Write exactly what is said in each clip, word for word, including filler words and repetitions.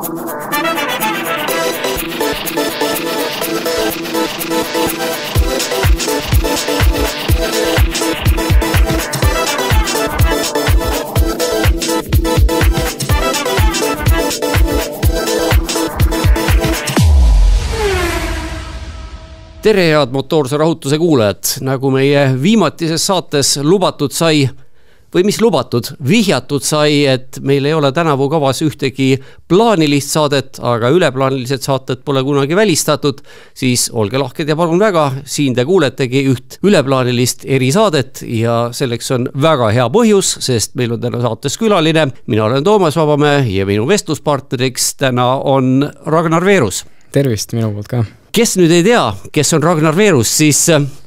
Tere head motoorse rahutuse kuulajad, nagu meie viimatises saates lubatud sai, või mis lubatud, vihjatud sai, et meil ei ole tänavu kavas ühtegi plaanilist saadet, aga üleplaanilised saated pole kunagi välistatud, siis olge lahked ja palun väga, siin te kuuletegi üht üleplaanilist erisaadet ja selleks on väga hea põhjus, sest meil on täna saates külaline, mina olen Toomas Vabamäe ja minu vestluspartneriks täna on Ragnar Veerus. Tervist minu poolt ka. Kes nüüd ei tea, kes on Ragnar Veerus, siis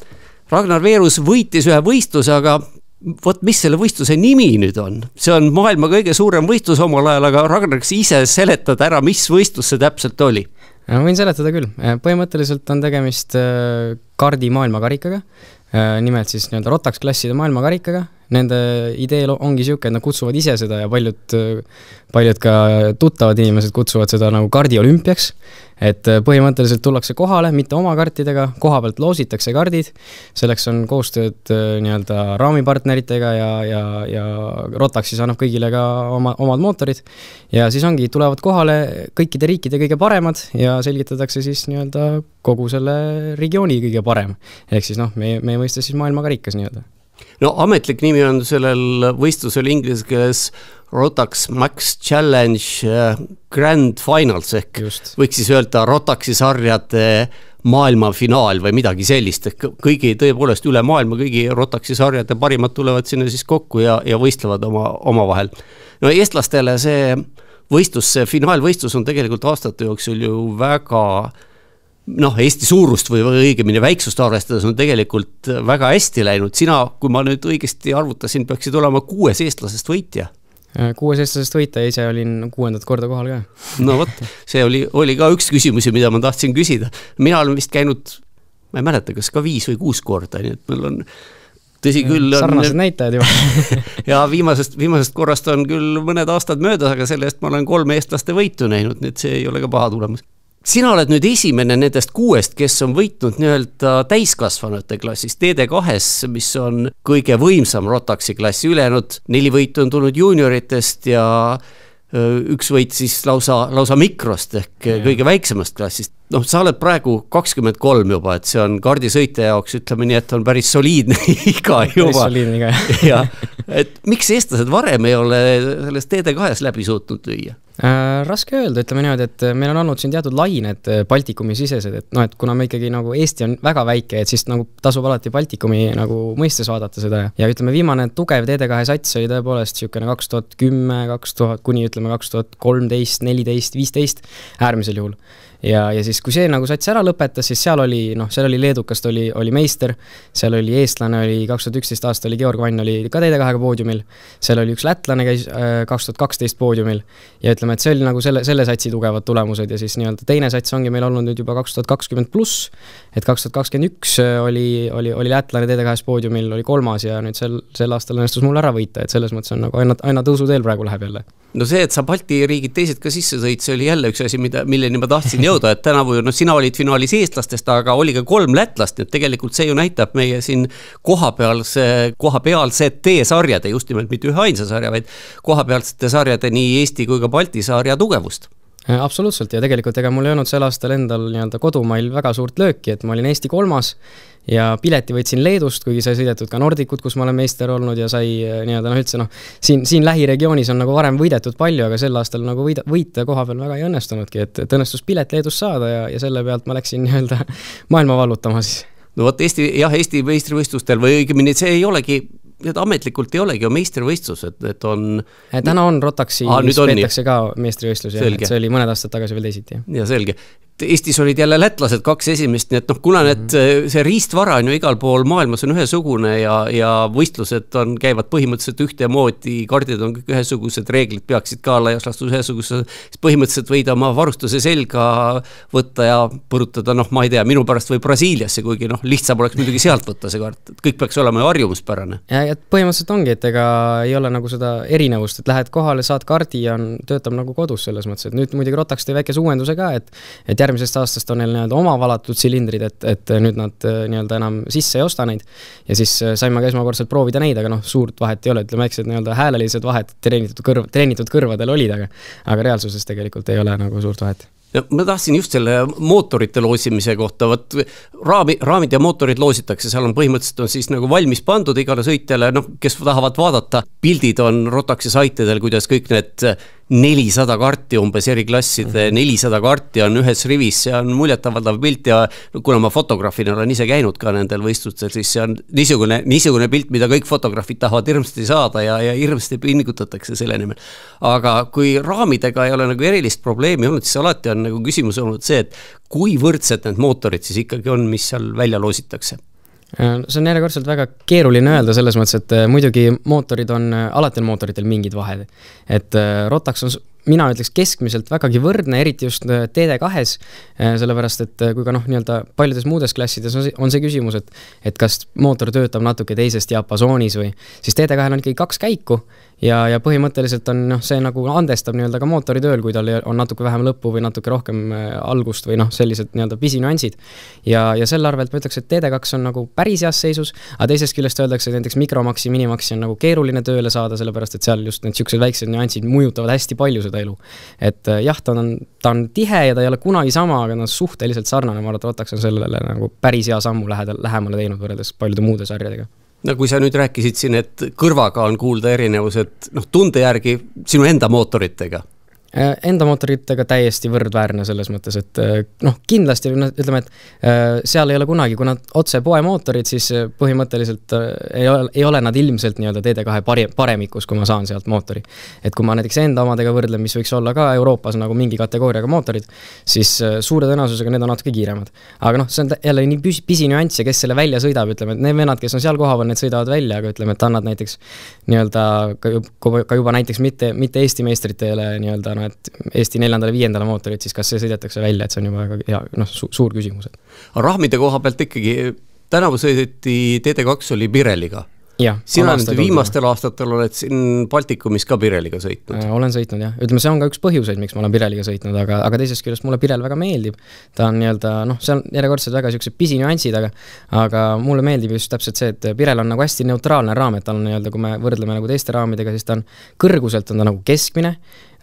Ragnar Veerus võitis ühe võistluse, aga võt, mis selle võistluse nimi nüüd on? See on maailma kõige suurem võistlus omal ajal, aga Ragnar, kas ise seletad ära, mis võistlus see täpselt oli? Võin seletada küll. Põhimõtteliselt on tegemist kardi maailmakarikaga, nimelt siis nii-öelda Rotax klasside maailmakarikaga. Nende idee ongi siuke, et nad kutsuvad ise seda ja paljud, paljud ka tuttavad inimesed kutsuvad seda nagu kardi olümpiaks. Et põhimõtteliselt tullakse kohale, mitte oma kartidega, koha pealt loositakse kardid. Selleks on koostööd nii-öelda raamipartneritega ja, ja, ja Rotaxis annab kõigile ka oma, omad mootorid. Ja siis ongi, tulevad kohale kõikide riikide kõige paremad ja selgitatakse siis nii-öelda kogu selle regiooni kõige parem. Ehk siis noh, me, me mõistes siis maailmakarikas nii-öelda. No ametlik nimi on sellel võistlusel inglise keeles Rotax Max Challenge Grand Finals ehk Just. Võiks siis öelda Rotaxi sarjade maailma finaal või midagi sellist. Kõigi tõepoolest üle maailma, kõigi Rotaxi sarjade parimad tulevad sinna siis kokku ja, ja võistlevad oma, oma vahel. No eestlastele see võistlus, see finaalvõistlus on tegelikult aastate jooksul ju väga noh, Eesti suurust või õigemini väiksust arvestades on tegelikult väga hästi läinud. Sina, kui ma nüüd õigesti arvutasin, peaksid olema kuues eestlasest võitja. Kuues eestlasest võitja, ise olin kuuendat korda kohal ka. No võt, see oli, oli ka üks küsimusi, mida ma tahtsin küsida. Mina olen vist käinud, ma ei mäleta, kas ka viis või kuus korda, nii et meil on tõsi küll on, sarnased näitajad juba. ja viimasest, viimasest korrast on küll mõned aastad möödas, aga sellest ma olen kolme eestlaste võitu näinud, nii et see ei ole ka paha tulemus. Sina oled nüüd esimene nendest kuuest, kes on võitnud nii-öelda täiskasvanute klassis D D kahes, mis on kõige võimsam Rotaxi klassi ülejäänud. Neli võitu on tulnud juunioritest ja üks võit siis lausa, lausa mikrost ehk ja. Kõige väiksemast klassist. No, sa oled praegu kakskümmend kolm juba, et see on kardisõite jaoks, ütleme nii, et on päris soliidne iga juba. Päris soliidne iga. ja, et miks eestlased varem ei ole sellest D D kahes läbi suutnud lüüa? Äh, raske öelda, ütleme niimoodi, et meil on olnud siin teatud lained Baltikumi sisesed, et noh, et kuna me ikkagi nagu Eesti on väga väike, et siis nagu tasub alati Baltikumi nagu mõistes vaadata seda ja ütleme viimane tugev D D kahe sats oli tõepoolest siukene kaks tuhat kümme, kaks tuhat kuni ütleme kaks tuhat kolmteist, neliteist, viisteist äärmisel juhul. Ja, ja siis kui see nagu sats ära lõpetas, siis seal oli, noh, seal oli leedukast, oli, oli meister, seal oli eestlane, oli kaks tuhat üksteist aasta oli Georg Vann, oli ka D D kahega poodiumil, seal oli üks lätlane käis kaks tuhat kaksteist poodiumil ja ütleme, et see oli nagu selle, selle satsi tugevad tulemused ja siis nii-öelda teine sats ongi meil olnud nüüd juba kaks tuhat kakskümmend pluss, et kaks tuhat kakskümmend üks oli, oli, oli lätlane D D kahes poodiumil, oli kolmas ja nüüd sel, sel aastal õnnestus mul ära võita, et selles mõttes on nagu aina, aina tõusuteel praegu läheb jälle. No see, et sa Balti riigid teised ka sisse sõid, see oli jälle üks asi, mida, milleni ma tahtsin jõuda, et tänavu, no sina olid finaalis eestlastest, aga oli ka kolm lätlast, et tegelikult see ju näitab meie siin kohapealse, kohapealsete sarjade, just nimelt mitte ühe ainsa sarja, vaid kohapealsete sarjade nii Eesti kui ka Balti sarja tugevust. Absoluutselt ja tegelikult ega mul ei olnud sel aastal endal nii-öelda kodumail väga suurt lööki, et ma olin Eesti kolmas ja pileti võtsin Leedust, kuigi sai sõidetud ka Nordicut, kus ma olen meister olnud ja sai nii-öelda noh üldse noh, siin, siin lähiregioonis on nagu varem võidetud palju, aga sel aastal nagu võida, võita koha peal väga ei õnnestunudki, et, et õnnestus pilet Leedust saada ja, ja selle pealt ma läksin nii-öelda maailma vallutama siis. No võt Eesti, jah, Eesti meistrivõistlustel või õigemini see ei olegi need ametlikult ei olegi ju meistrivõistlus, et, et on... Täna on Rotaxi, ah, peetakse ka meistrivõistlus, ja, et see oli mõned aastad tagasi veel teisiti. Ja selge. Eestis olid jälle lätlased kaks esimest, nii et noh, kuna need, see riistvara on ju igal pool maailmas on ühesugune ja, ja võistlused on, käivad põhimõtteliselt ühtemoodi, kardid on kõik ühesugused, reeglid peaksid ka laias laastus ühesugused, siis põhimõtteliselt võid oma varustuse selga võtta ja põrutada, noh, ma ei tea, minu pärast või Brasiiliasse, kuigi noh, lihtsam oleks muidugi sealt võtta see kart, et kõik peaks olema ju harjumuspärane. Ja, ja põhimõtteliselt ongi, et ega ei ole nagu seda erinevust, et lähed kohale, saad kardi ja on, töötab nagu kodus selles mõttes, et nüüd muidugi Rotax tõi väikese uuenduse ka, et, et järgmisest aastast on neil nii-öelda oma valatud silindrid, et, et nüüd nad nii-öelda enam sisse ei osta neid ja siis saime ka esmakordselt proovida neid, aga noh, suurt vahet ei ole, ütleme väiksed nii-öelda häälelised vahet treenitud, kõrv, treenitud kõrvadel olid, aga, aga reaalsuses tegelikult ei ole nagu suurt vahet. Ja ma tahtsin just selle mootorite loosimise kohta, võt raami, raamid ja mootorid loositakse, seal on põhimõtteliselt on siis nagu valmis pandud igale sõitjale, noh, kes tahavad vaadata, pildid on Rotaxi saitidel, kuidas kõik need nelisada karti umbes eri klasside, nelisada karti on ühes rivis, see on muljetavaldav pilt ja kuna ma fotograafina olen ise käinud ka nendel võistlustel, siis see on niisugune, niisugune pilt, mida kõik fotograafid tahavad hirmsasti saada ja, ja hirmsasti pingutatakse selle nimel. Aga kui raamidega ei ole nagu erilist probleemi olnud, siis alati on nagu küsimus olnud see, et kui võrdsed need mootorid siis ikkagi on, mis seal välja loositakse? See on järjekordselt väga keeruline öelda selles mõttes, et muidugi mootorid on, alati on mootoritel mingid vahed. Et Rotax on, mina ütleks keskmiselt vägagi võrdne, eriti just T D kahes, sellepärast, et kui ka noh, nii-öelda paljudes muudes klassides on see, on see küsimus, et, et kas mootor töötab natuke teisest diapasoonis või, siis T D kahel on ikkagi kaks käiku ja, ja põhimõtteliselt on noh, see nagu andestab nii-öelda ka mootori tööl, kui tal on natuke vähem lõppu või natuke rohkem algust või noh, sellised nii-öelda pisinüansid. Ja, ja selle arvelt ma ütleks, et T D kaks on nagu päris heas seisus, aga teisest küljest öeldakse, et näiteks mikromaksi, minimaksi on nagu keeruline tööle saada, sellepärast, et seal just need siuksed väiksed nüansid mõjutavad hästi palju seda elu. Et jah, ta on, ta on tihe ja ta ei ole kunagi sama, aga ta on suhteliselt sarnane, ma arvan, et Rotax on sellele nagu päris hea sammu lähedal, lähemale teinud võrreldes paljude muude sarjadega. No kui sa nüüd rääkisid siin, et kõrvaga on kuulda erinevused, noh, tunde järgi sinu enda mootoritega? Enda mootoritega täiesti võrdväärne selles mõttes, et noh, kindlasti ütleme, et seal ei ole kunagi, kui nad otse poe mootorid, siis põhimõtteliselt ei ole, ei ole nad ilmselt nii-öelda T D kahe paremikus, kui ma saan sealt mootori. Et kui ma näiteks enda omadega võrdlen, mis võiks olla ka Euroopas nagu mingi kategooriaga mootorid, siis suure tõenäosusega need on natuke kiiremad. Aga noh, see on jälle nii pisi nüansse, kes selle välja sõidab, ütleme, et need vennad, kes on seal kohaval, need sõidavad välja, aga ütleme, et annad näiteks nii-öelda ka juba näiteks mitte, mitte Eesti meistritele nii-öelda et Eesti neljandale viiendale mootorid, siis kas see sõidetakse välja, et see on juba väga hea, noh, su suur küsimus. Rahmide koha pealt ikkagi tänavu sõideti T D kaks oli Pirelliga. Ja, sina nüüd viimastel aastatel oled siin Baltikumis ka Pirelliga sõitnud. Olen sõitnud, jah. Ütleme, see on ka üks põhjuseid, miks ma olen Pirelliga sõitnud, aga, aga teisest küljest mulle Pirel väga meeldib. Ta on nii-öelda, noh, see on järjekordselt väga siuksed pisinüansid, aga, aga mulle meeldib just täpselt see, et Pirel on nagu hästi neutraalne raam, et ta on nii-öelda, kui me võrdleme nagu teiste raamidega, siis ta on kõrguselt on ta nagu keskmine,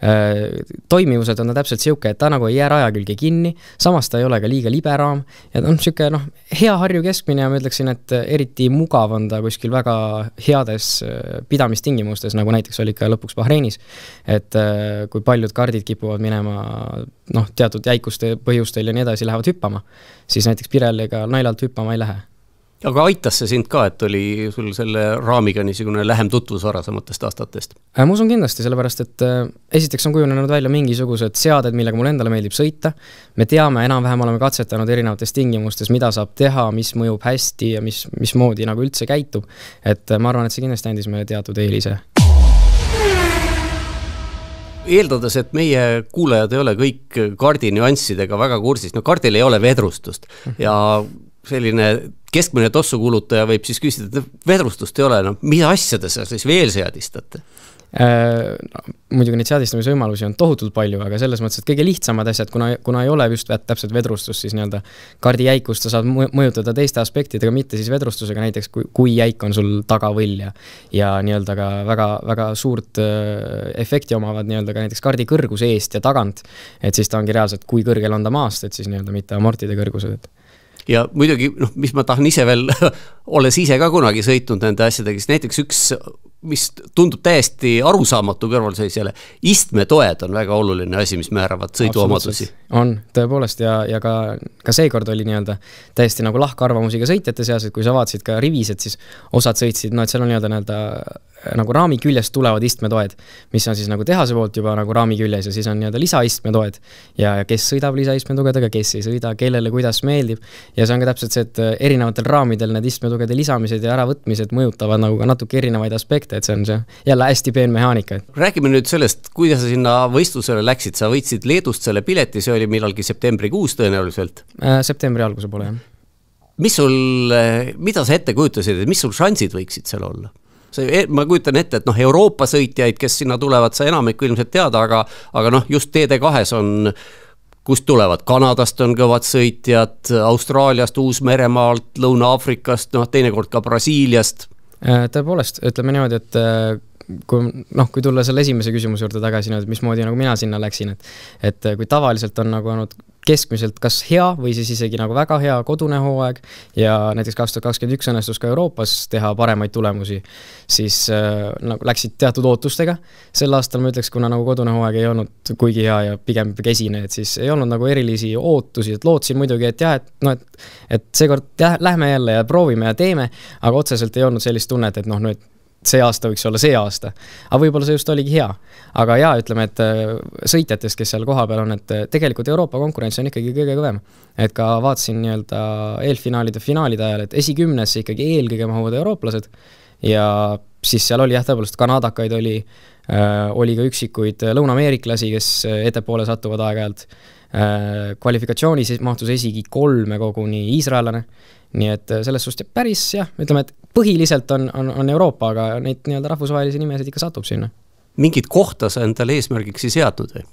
toimivused on ta täpselt siuke, et ta nagu ei jää raja külge kinni, samas ta ei ole ka liiga liberaam ja ta on siuke, noh, hea harju keskmine ja ma ütleksin, et eriti mugav on ta kuskil väga heades pidamistingimustes, nagu näiteks oli ka lõpuks Bahreinis, et kui paljud kardid kipuvad minema, noh, teatud jäikuste põhjustel ja nii edasi lähevad hüppama, siis näiteks Pirelliga nailalt hüppama ei lähe. Aga aitas see sind ka, et oli sul selle raamiga niisugune lähem tutvus varasematest aastatest? Ma usun kindlasti, sellepärast, et esiteks on kujunenud välja mingisugused seaded, millega mul endale meeldib sõita. Me teame, enam-vähem oleme katsetanud erinevates tingimustes, mida saab teha, mis mõjub hästi ja mis, mis moodi nagu üldse käitub. Et ma arvan, et see kindlasti andis meile teatud eelise. Eeldades, et meie kuulajad ei ole kõik kardi nüanssidega väga kursis, no kardil ei ole vedrustust ja selline keskmine tossukulutaja võib siis küsida, et vedrustust ei ole, no mida asjade sa siis veel seadistate? Äh, no, muidugi neid seadistamise võimalusi on tohutult palju, aga selles mõttes, et kõige lihtsamad asjad, kuna, kuna ei ole just täpselt vedrustust, siis nii-öelda kardi jäikust sa saad mõjutada teiste aspektidega, mitte siis vedrustusega, näiteks kui, kui jäik on sul tagavõll ja, ja nii-öelda ka väga, väga suurt äh, efekti omavad nii-öelda ka näiteks kardi kõrguse eest ja tagant, et siis ta ongi reaalselt, kui kõrgel on ta maast, et siis nii-öelda mitte amortide kõrgused, et ja muidugi, noh, mis ma tahan ise veel, olles ise ka kunagi sõitnud nende asjadega, siis näiteks üks mis tundub täiesti arusaamatu kõrvalseisjale, istmetoed on väga oluline asi, mis määravad sõiduomadusi. On, tõepoolest, ja, ja ka, ka seekord oli nii-öelda täiesti nagu lahkarvamusiga sõitjate seas, et kui sa vaatasid ka rivised, siis osad sõitsid, no et seal on nii-öelda, nii-öelda nagu raami küljest tulevad istmetoed, mis on siis nagu tehase poolt juba nagu raami küljes ja siis on nii-öelda lisaistmetoed ja kes sõidab lisaistmetugedega, kes ei sõida, kellele kuidas meeldib ja see on ka täpselt see, et erinevatel raamidel need istmetugede lisamised ja äravõtmised mõjutavad nagu ka natuke erinevaid aspekte, et see on see jälle hästi peen mehaanika. Räägime nüüd sellest, kuidas sa sinna võistlusele läksid, sa võitsid Leedust selle pileti, see oli millalgi septembrikuus tõenäoliselt? Äh, septembri alguse pole, jah. Mis sul, mida sa ette kujutasid, et mis sul šansid võiksid seal olla? Ma kujutan ette, et noh, Euroopa sõitjaid, kes sinna tulevad, sa enamikku ilmselt teada, aga, aga noh, just T D kahes on, kust tulevad, Kanadast on kõvad sõitjad, Austraaliast, Uus-Meremaalt, Lõuna-Aafrikast, noh, teinekord ka Brasiiliast. Tõepoolest, ütleme niimoodi, et kui, noh, kui tulla selle esimese küsimuse juurde tagasi, et mismoodi nagu mina sinna läksin, et, et kui tavaliselt on nagu olnud keskmiselt kas hea või siis isegi nagu väga hea kodune hooaeg ja näiteks kaks tuhat kakskümmend üks õnnestus ka Euroopas teha paremaid tulemusi, siis äh, nagu läksid teatud ootustega. Sel aastal ma ütleks, kuna nagu kodune hooaeg ei olnud kuigi hea ja pigem kesine, et siis ei olnud nagu erilisi ootusi, et lootsin muidugi, et jah, et, no, et, et seekord jah, lähme jälle ja proovime ja teeme, aga otseselt ei olnud sellist tunnet, et noh, nüüd see aasta võiks olla see aasta. Aga võib-olla see just oligi hea. Aga jaa, ütleme, et sõitjatest, kes seal koha peal on, et tegelikult Euroopa konkurents on ikkagi kõige kõvem. Et ka vaatasin nii-öelda eelfinaalide finaalide ajal, et esikümnesse ikkagi eelkõige mahuvad eurooplased ja siis seal oli jah, tõepoolest kanadakaid oli, äh, oli ka üksikuid lõuna-ameeriklasi, kes ettepoole satuvad aeg-ajalt. Äh, kvalifikatsioonis mahtus esigi kolme koguni iisraelane. Nii et selles suhtes päris jah, ütleme, et põhiliselt on, on, on Euroopa, aga neid nii-öelda rahvusvahelisi nimesid ikka satub sinna. Mingid kohta sa endale eesmärgiks ei seadnud või?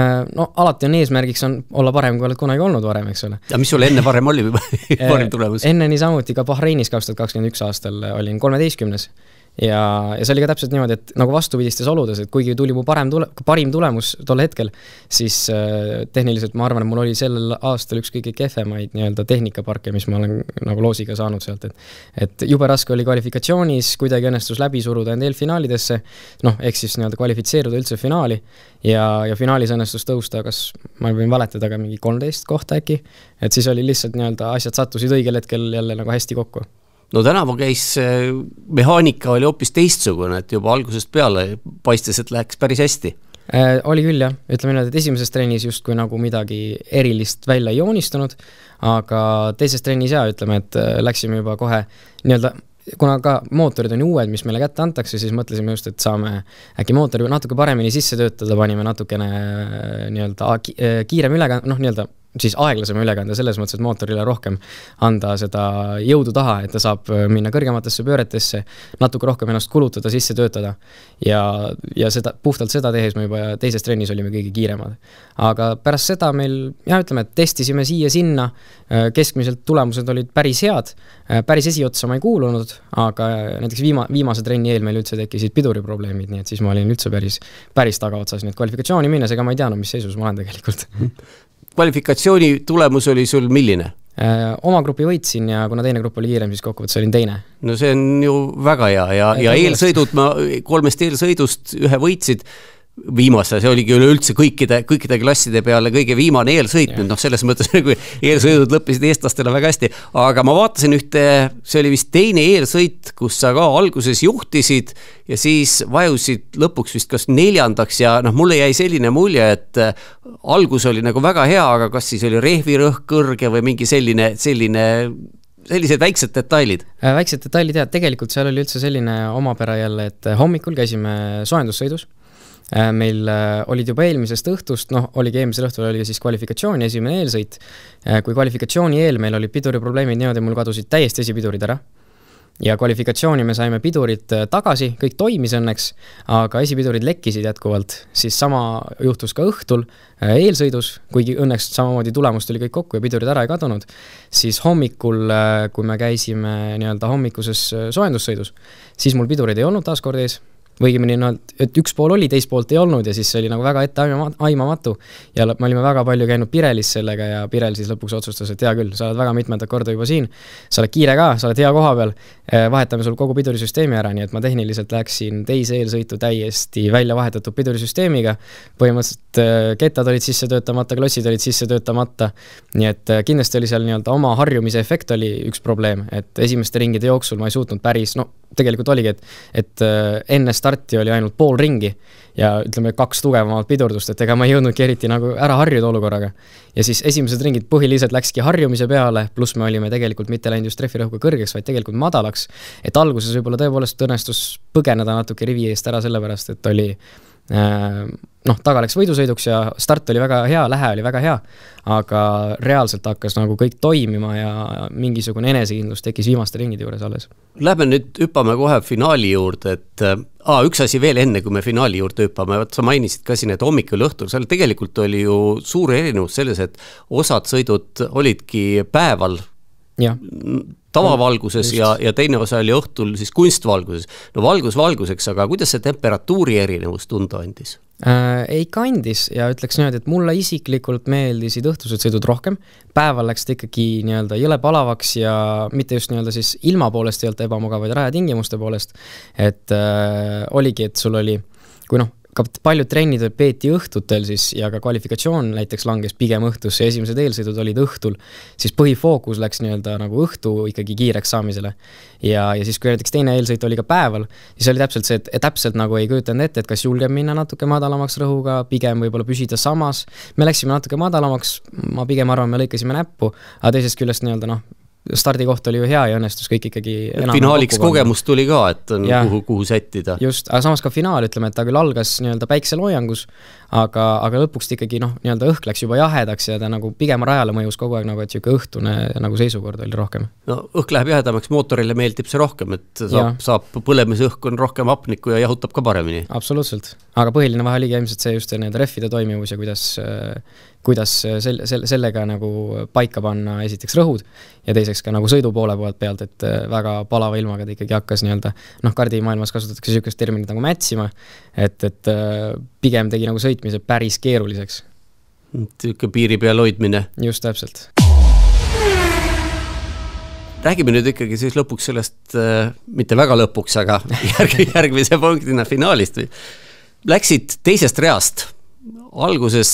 No alati on eesmärgiks on olla parem, kui oled kunagi olnud varem, eks ole. Ja mis sul enne varem oli varem tulemus? Enne nii samuti ka Bahreinis kaks tuhat kakskümmend üks aastal olin kolmeteistkümnes. Ja, ja see oli ka täpselt niimoodi, et nagu vastupidistes oludes, et kuigi tuli mu parem tule, parim tulemus tol hetkel, siis äh, tehniliselt ma arvan, et mul oli sellel aastal üks kõige kehvemaid nii-öelda tehnikaparke, mis ma olen nagu loosiga saanud sealt. Et, et jube raske oli kvalifikatsioonis, kuidagi õnnestus läbi suruda end eelfinaalidesse, noh, ehk siis nii-öelda kvalifitseeruda üldse finaali ja, ja finaalis õnnestus tõusta, kas ma võin valetada ka mingi kolmteist kohta äkki, et siis oli lihtsalt nii-öelda asjad sattusid õigel hetkel jälle nagu hästi kokku. No tänavu käis mehaanika oli hoopis teistsugune, et juba algusest peale paistes, et läheks päris hästi. Äh, oli küll jah, ütleme nii, et esimeses trennis justkui nagu midagi erilist välja ei joonistunud, aga teises trennis jah, ütleme, et läksime juba kohe nii-öelda, kuna ka mootorid on uued, mis meile kätte antakse, siis mõtlesime just, et saame äkki mootori natuke paremini sisse töötada, panime natukene nii-öelda kiirem ülekänd, noh nii-öelda siis aeglasema ülekande selles mõttes, et mootorile rohkem anda seda jõudu taha, et ta saab minna kõrgematesse pööretesse, natuke rohkem ennast kulutada, sisse töötada ja, ja seda, puhtalt seda tehes me juba teises trennis olime kõige kiiremad. Aga pärast seda meil, jah ütleme, et testisime siia sinna, keskmiselt tulemused olid päris head, päris esiotsa ma ei kuulunud, aga näiteks viima, viimase trenni eel meil üldse tekkisid piduriprobleemid, nii et siis ma olin üldse päris, päris tagaotsas, nii et kvalifikatsiooni minnes, ega ma ei tea, no mis seisus ma olen tegelikult. Kvalifikatsiooni tulemus oli sul milline? Oma grupi võitsin ja kuna teine grupp oli kiirem, siis kokkuvõttes olin teine. No see on ju väga hea ja, ja eelsõidud, ma kolmest eelsõidust ühe võitsid viimase, see oligi üleüldse kõikide, kõikide klasside peale kõige viimane eelsõit, nüüd noh, selles mõttes, kui eelsõidud lõppisid eestlastele väga hästi, aga ma vaatasin ühte, see oli vist teine eelsõit, kus sa ka alguses juhtisid ja siis vajusid lõpuks vist kas neljandaks ja noh, mulle jäi selline mulje, et algus oli nagu väga hea, aga kas siis oli rehvirõhk kõrge või mingi selline, selline sellised väiksed detailid? Väiksed detailid, jah, tegelikult seal oli üldse selline omapära jälle, et hommikul käisime soendussõidus. Meil olid juba eelmisest õhtust, noh, oligi eelmisel õhtul oli siis kvalifikatsiooni esimene eelsõit. Kui kvalifikatsiooni eel meil oli piduriprobleemid niimoodi, mul kadusid täiesti esipidurid ära. Ja kvalifikatsiooni me saime pidurid tagasi, kõik toimis õnneks, aga esipidurid lekkisid jätkuvalt. Siis sama juhtus ka õhtul eelsõidus, kuigi õnneks samamoodi tulemust oli kõik kokku ja pidurid ära ei kadunud. Siis hommikul, kui me käisime nii-öelda hommikuses soendussõidus, siis mul pidurid ei olnud taas kord ees. või õigemini no, et üks pool oli, teist poolt ei olnud ja siis see oli nagu väga ette aimamatu ja me olime väga palju käinud Pirelis sellega ja Pirel siis lõpuks otsustas, et hea küll, sa oled väga mitmendat korda juba siin, sa oled kiire ka, sa oled hea koha peal, vahetame sul kogu pidurisüsteemi ära, nii et ma tehniliselt läksin teise eelsõitu täiesti välja vahetatud pidurisüsteemiga, põhimõtteliselt kettad olid sisse töötamata, klossid olid sisse töötamata, nii et kindlasti oli seal nii-öelda oma harjumise efekt oli üks probleem, et esimeste ringide jooksul ma ei suutnud päris, no tegelikult oligi, et, et enne starti oli ainult pool ringi ja ütleme kaks tugevamat pidurdust, et ega ma ei jõudnudki eriti nagu ära harjuda olukorraga. Ja siis esimesed ringid põhiliselt läkski harjumise peale, pluss me olime tegelikult mitte läinud just treffirõhku kõrgeks, vaid tegelikult madalaks, et alguses võib-olla tõepoolest õnnestus põgeneda natuke rivi eest ära sellepärast, et oli noh, taga läks võidusõiduks ja start oli väga hea, lähe oli väga hea, aga reaalselt hakkas nagu kõik toimima ja mingisugune enesekindlus tekkis viimaste ringide juures alles. Lähme nüüd hüppame kohe finaali juurde, et aa, üks asi veel enne, kui me finaali juurde hüppame, sa mainisid ka siin, et hommikul õhtul, seal tegelikult oli ju suur erinevus selles, et osad sõidud olidki päeval ja. tavavalguses ja, ja teine osa oli õhtul siis kunstvalguses. No valgus valguseks, aga kuidas see temperatuuri erinevus tunda andis? Äh, ei kandis ja ütleks niimoodi, et mulle isiklikult meeldisid õhtused sõidud rohkem. Päeval läks ta ikkagi nii-öelda jõle palavaks ja mitte just nii-öelda siis ilma poolest ei olnud ebamugavaid rajatingimuste poolest, et äh, oligi, et sul oli, kui noh, ka paljud trennid peeti õhtutel siis ja ka kvalifikatsioon näiteks langes pigem õhtusse, esimesed eelsõidud olid õhtul, siis põhifookus läks nii-öelda nagu õhtu ikkagi kiireks saamisele. Ja, ja siis kui näiteks teine eelsõit oli ka päeval, siis oli täpselt see, et, et täpselt nagu ei kujutanud ette, et kas julgeb minna natuke madalamaks rõhuga, pigem võib-olla püsida samas. Me läksime natuke madalamaks, ma pigem arvan, me lõikasime näppu, aga teisest küljest nii-öelda noh, stardikoht oli ju hea ja õnnestus kõik ikkagi finaaliks kogemus tuli ka, et on ja, kuhu, kuhu sättida. Just, aga samas ka finaal, ütleme, et ta küll algas nii-öelda päikseloojangus, aga, aga lõpuks ikkagi noh, nii-öelda õhk läks juba jahedaks ja ta nagu pigem rajale mõjus kogu aeg nagu, et siuke õhtune nagu seisukord oli rohkem. No õhk läheb jahedamaks, mootorile meeldib see rohkem, et saab, saab põlemisõhk on rohkem hapnikku ja jahutab ka paremini. Absoluutselt, aga põhiline vahe oli ilmselt see just need reffide toimivus ja kuidas kuidas sel, sel, sellega nagu paika panna esiteks rõhud ja teiseks ka nagu sõidu poole poolt pealt, et väga palava ilmaga ta ikkagi hakkas nii-öelda, noh, kardimaailmas kasutatakse niisugust terminit nagu mätsima, et, et pigem tegi nagu sõitmise päris keeruliseks. Tükka piiri peal hoidmine. Just täpselt. Räägime nüüd ikkagi siis lõpuks sellest, mitte väga lõpuks, aga järg, järgmise punktina finaalist. Läksid teisest reast. Alguses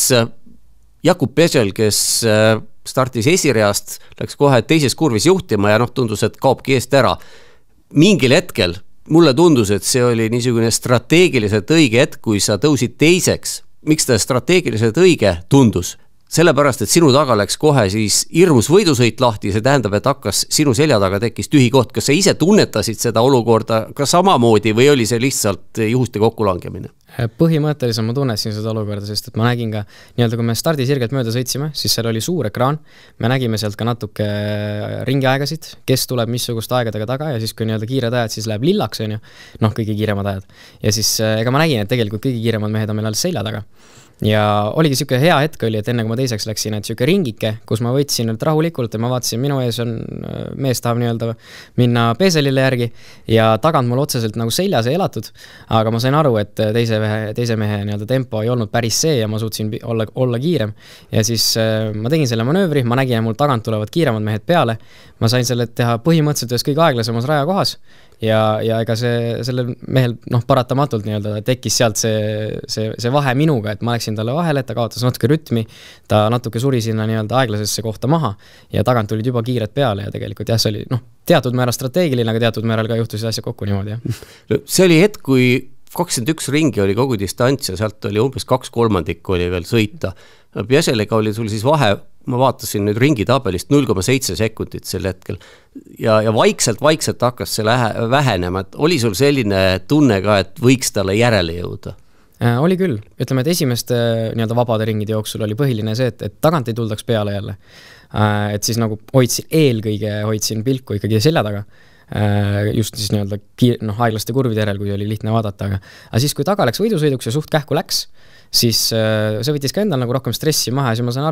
Jakub Pesel, kes startis esireast, läks kohe teises kurvis juhtima ja noh, tundus, et kaobki eest ära. Mingil hetkel mulle tundus, et see oli niisugune strateegiliselt õige hetk, kui sa tõusid teiseks. Miks ta strateegiliselt õige tundus? Sellepärast, et sinu taga läks kohe siis hirmus võidusõit lahti, see tähendab, et hakkas sinu selja taga tekkis tühi koht. Kas sa ise tunnetasid seda olukorda ka samamoodi või oli see lihtsalt juhuste kokkulangemine? Põhimõtteliselt ma tunnetasin seda olukorda, sest et ma nägin ka nii-öelda, kui me stardisirgelt mööda sõitsime, siis seal oli suur ekraan, me nägime sealt ka natuke ringiaegasid, kes tuleb missugust aegadega taga ja siis kui nii-öelda kiired ajad, siis läheb lillaks, on ju, noh, kõige kiiremad ajad. Ja siis ega ma nägin, et tegelikult kõige kiiremad mehed on meil alles selja taga. Ja oligi siuke hea hetk oli, et enne kui ma teiseks läksin, et siuke ringike, kus ma võtsin nüüd rahulikult ja ma vaatasin, minu ees on mees tahab nii-öelda minna Peselile järgi ja tagant mul otseselt nagu seljas ei elatud, aga ma sain aru, et teise mehe, teise mehe nii-öelda tempo ei olnud päris see ja ma suutsin olla, olla kiirem ja siis ma tegin selle manöövri, ma nägin, et mul tagant tulevad kiiremad mehed peale, ma sain selle teha põhimõtteliselt ühes kõige aeglasemas rajakohas ja, ja ega see, sellel mehel noh, paratamatult nii-öelda tekkis sealt see, see, see vahe minuga, et ma läksin talle vahele, et ta kaotas natuke rütmi, ta natuke suri sinna nii-öelda aeglasesse kohta maha ja tagant tulid juba kiired peale ja tegelikult jah, see oli noh, teatud määral strateegiline, aga teatud määral ka juhtusid asja kokku niimoodi. Ja. See oli hetk, kui kakskümmend üks ringi oli kogu distants ja sealt oli umbes kaks kolmandikku oli veel sõita. Pjeselega oli sul siis vahe, ma vaatasin nüüd ringi tabelist null koma seitse sekundit sel hetkel ja, ja vaikselt, vaikselt hakkas see lähe, vähenema, et oli sul selline tunne ka, et võiks talle järele jõuda? Äh, oli küll, ütleme, et esimeste nii-öelda vabade ringide jooksul oli põhiline see, et, et tagant ei tuldaks peale jälle, äh, et siis nagu hoidsin, eelkõige hoidsin pilku ikkagi selja taga, äh, just siis nii-öelda noh, aeglaste kurvide järel, kui oli lihtne vaadata, aga, aga siis, kui taga läks võidusõiduks ja suht kähku läks, siis äh, see võttis ka endal nagu rohkem stressi maha ja siis ma saan aru, et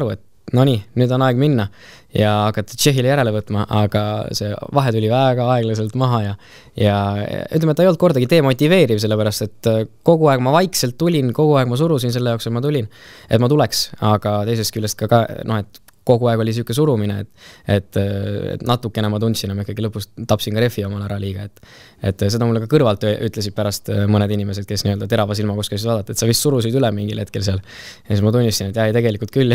no nii, nüüd on aeg minna ja hakata Tšehhile järele võtma, aga see vahe tuli väga aeglaselt maha ja ja ütleme, et ta ei olnud kordagi demotiveeriv, sellepärast, et kogu aeg ma vaikselt tulin, kogu aeg ma surusin selle jaoks, et ma tulin, et ma tuleks, aga teisest küljest ka, ka noh, et kogu aeg oli siuke surumine, et, et, et natukene ma tundsin, ma ikkagi lõpus tapsin ka refi omal ära liiga, et, et seda mulle ka kõrvalt ütlesid pärast mõned inimesed, kes nii-öelda terava silma kuskilt vaadata, et sa vist surusid üle mingil hetkel seal. Ja siis ma tunnistasin, et jah, tegelikult küll.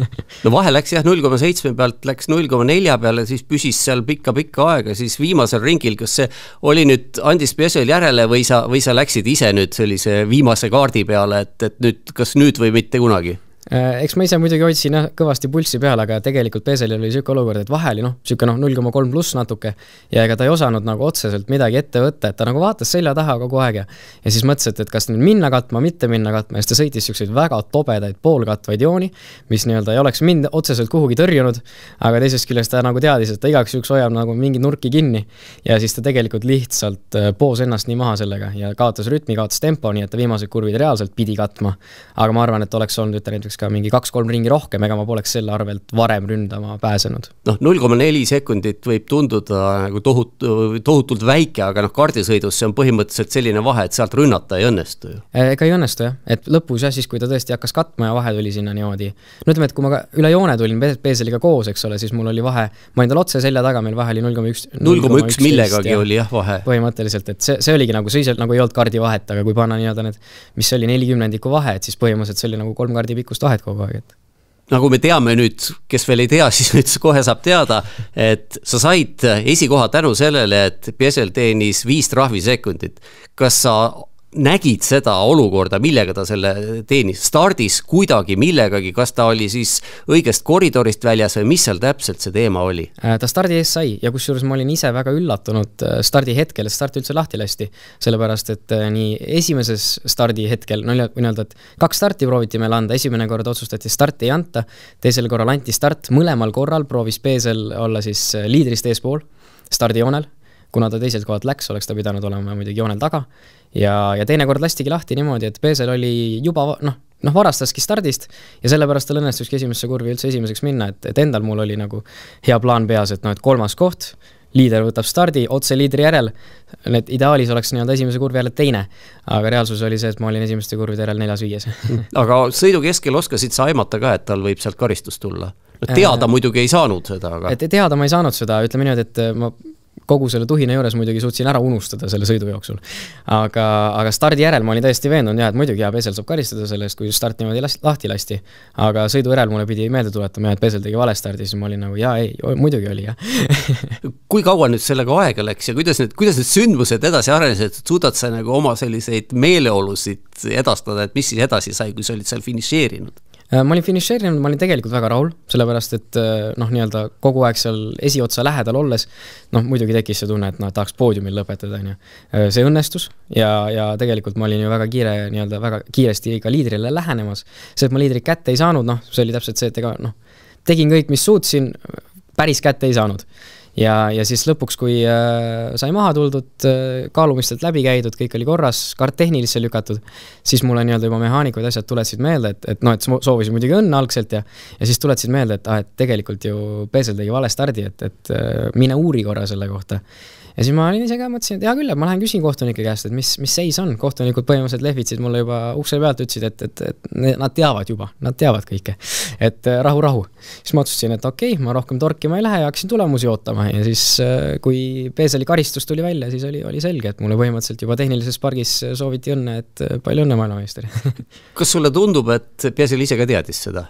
No vahe läks jah null koma seitse pealt, läks null koma nelja peale, siis püsis seal pikka-pikka aega, siis viimasel ringil, kas see oli nüüd Andis Pesel järele või sa, või sa läksid ise nüüd sellise viimase kaardi peale, et, et nüüd, kas nüüd või mitte kunagi? Eks ma ise muidugi hoidsin kõvasti pulssi peale, aga tegelikult Peselil oli siuke olukord, et vahe oli noh, siuke noh null koma kolm pluss natuke ja ega ta ei osanud nagu otseselt midagi ette võtta, et ta nagu vaatas selja taha kogu aeg ja, ja siis mõtles, et, et kas nüüd minna katma, mitte minna katma ja siis ta sõitis siukseid väga tobedaid poolkatvaid jooni, mis nii-öelda ei oleks mind otseselt kuhugi tõrjunud, aga teisest küljest ta nagu teadis, et ta igaks juks hoiab nagu mingi nurki kinni ja siis ta tegelikult lihtsalt poos ennast nii maha sellega ja kaotas rütmi, kaotas tempo, nii et ta viimased kurvid reaalselt pidi katma, aga ma arvan, et oleks olnud ütle näiteks ka mingi kaks-kolm ringi rohkem, ega ma poleks selle arvelt varem ründama pääsenud. Noh, null koma neli sekundit võib tunduda nagu tohut, tohutult väike, aga noh, kaardisõidus see on põhimõtteliselt selline vahe, et sealt rünnata ei õnnestu ju. Ega ei õnnestu jah, et lõpus jah, siis kui ta tõesti hakkas katma ja vahe tuli sinna niimoodi. No ütleme, et kui ma üle joone tulin Peseliga koos, eks ole, siis mul oli vahe, ma endal otse selja taga, meil vahe oli null koma üks null koma üks millegagi ja, oli jah vahe. Põhimõtteliselt, et see, see oligi nagu, see nagu ei olnud kaardi vahet, aga kui panna nii-öelda need, mis oli nelikümnendiku vahe, et siis põhimõtteliselt see oli nagu kolm kaardi pikkust vahet kogu aeg, et nagu me teame nüüd, kes veel ei tea, siis nüüd kohe saab teada, et sa said esikoha tänu sellele, et Pesel teenis viis trahvisekundit. Kas sa nägid seda olukorda, millega ta selle teenis? Stardis kuidagi millegagi, kas ta oli siis õigest koridorist väljas või mis seal täpselt see teema oli? Ta stardi ees sai ja kusjuures ma olin ise väga üllatunud stardi hetkel, et start üldse lahti lasti, sellepärast et nii esimeses stardi hetkel, no nii-öelda, et kaks starti prooviti meil anda, esimene kord otsustati starti ei anta, teisel korral anti start, mõlemal korral proovis Pesel olla siis liidrist eespool stardijoonel, kuna ta teiselt kohalt läks, oleks ta pidanud olema muidugi joonel taga ja, ja teine kord lastigi lahti niimoodi, et Pesel oli juba, noh, noh varastaski stardist ja sellepärast tal õnnestuski esimesse kurvi üldse esimeseks minna, et, et endal mul oli nagu hea plaan peas, et noh, et kolmas koht, liider võtab stardi, otse liidri järel, need ideaalis oleks nii-öelda esimese kurvi järel teine, aga reaalsus oli see, et ma olin esimeste kurvide järel neljas viies. Aga sõidu keskel oskasid sa aimata ka, et tal võib sealt karistus tulla? Teada äh, muidugi ei saanud seda, aga... Et teada ma ei saanud seda, ütleme niimoodi, et ma kogu selle tuhina juures muidugi suutsin ära unustada selle sõidu jooksul. Aga, aga stardi järel ma olin täiesti veendunud, jah, et muidugi jah, Pesel saab karistada sellest, kui start niimoodi lahti lasti. Aga sõidu järel mulle pidi meelde tuletama, et Pesel tegi vale stardi, siis ma olin nagu, jaa, ei, muidugi oli, jah. Kui kaua nüüd sellega aega läks ja kuidas need, kuidas need sündmused edasi arenesid, et suudad sa nagu oma selliseid meeleolusid edastada, et mis siis edasi sai, kui sa olid seal finišeerinud? Ma olin finišeerinud, ma olin tegelikult väga rahul, sellepärast, et noh, nii-öelda kogu aeg seal esiotsa lähedal olles, noh, muidugi tekkis see tunne, et noh, tahaks poodiumil lõpetada, on ju. See õnnestus ja, ja tegelikult ma olin ju väga kiire, nii-öelda väga kiiresti ka liidrile lähenemas. See, et ma liidrit kätte ei saanud, noh, see oli täpselt see, et ega, noh, tegin kõik, mis suutsin, päris kätte ei saanud. Ja, ja siis lõpuks, kui äh, sai maha tuldud, äh, kaalumistelt läbi käidud, kõik oli korras, kart tehnilisse lükatud, siis mulle nii-öelda juba mehaanikud asjad tuletasid meelde, et, et noh, et soovisin muidugi õnne algselt ja, ja siis tuletasid meelde, et, ah, et tegelikult ju Pesel tegi vale stardi, et, et äh, mine uuri korra selle kohta. Ja siis ma olin ise ka mõtlesin, et hea küll, et ma lähen küsin kohtunike käest, et mis, mis seis on. Kohtunikud põhimõtteliselt lehvitsid mulle juba ukse pealt, ütlesid, et, et, et nad teavad juba, nad teavad kõike. Et rahu, rahu. Siis ma otsustasin, et okei, okay, ma rohkem torkima ei lähe ja hakkasin tulemusi ootama. Ja siis, kui Peseli karistus tuli välja, siis oli, oli selge, et mulle põhimõtteliselt juba tehnilises pargis sooviti õnne, et palju õnne maailmameistri. Kas sulle tundub, et Pesel ise ka teadis seda?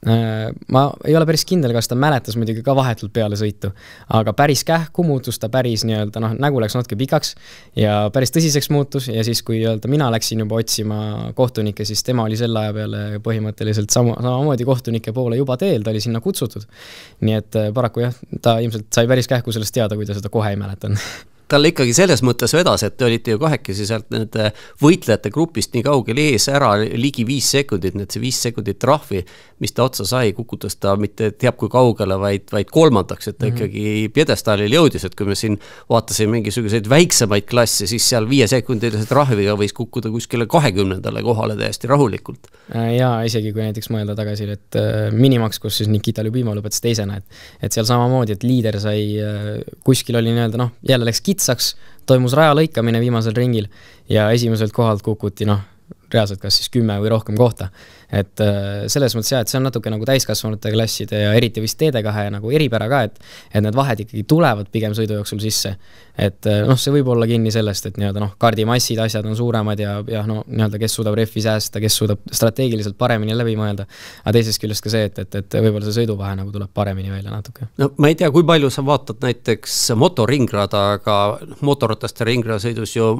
Ma ei ole päris kindel, kas ta mäletas muidugi ka vahetult peale sõitu, aga päris kähku muutus ta päris nii-öelda, noh, nägu läks natuke pikaks ja päris tõsiseks muutus ja siis, kui öelda, mina läksin juba otsima kohtunikke, siis tema oli selle aja peale põhimõtteliselt sama, samamoodi kohtunike poole juba teel, ta oli sinna kutsutud. Nii et paraku jah, ta ilmselt sai päris kähku sellest teada, kui ta seda kohe ei mäletanud. tal ikkagi selles mõttes vedas, et te olite ju kahekesi sealt nende võitlejate grupist nii kaugel ees ära ligi viis sekundit, need see viis sekundit trahvi, mis ta otsa sai, kukutas ta mitte teab kui kaugele, vaid, vaid kolmandaks, et ta mm -hmm. ikkagi pjedestaalil jõudis, et kui me siin vaatasime mingisuguseid väiksemaid klasse, siis seal viie sekundilise trahviga võis kukkuda kuskile kahekümnendale kohale täiesti rahulikult. Ja isegi kui näiteks mõelda tagasi, et Minimaks, kus siis Nikita Ljubimov lõpetas teisena, et, et seal samamoodi, et liider sai, kuskil oli nii-öelda, noh, jälle läks kitsaks, toimus raja lõikamine viimasel ringil ja esimeselt kohalt kukuti, noh, reaalselt kas siis kümme või rohkem kohta. Et selles mõttes jah, et see on natuke nagu täiskasvanute klasside ja eriti vist T D kahe nagu eripära ka, et, et need vahed ikkagi tulevad pigem sõidu jooksul sisse. Et noh, see võib olla kinni sellest, et nii-öelda noh, kaardimassid, asjad on suuremad ja, ja no nii-öelda kes suudab refi säästa, kes suudab strateegiliselt paremini läbi mõelda. Aga teisest küljest ka see, et, et, et võib-olla see sõiduvahe nagu tuleb paremini välja natuke. No ma ei tea, kui palju sa vaatad näiteks motoringrada, aga motorrataste ringrasõidus ju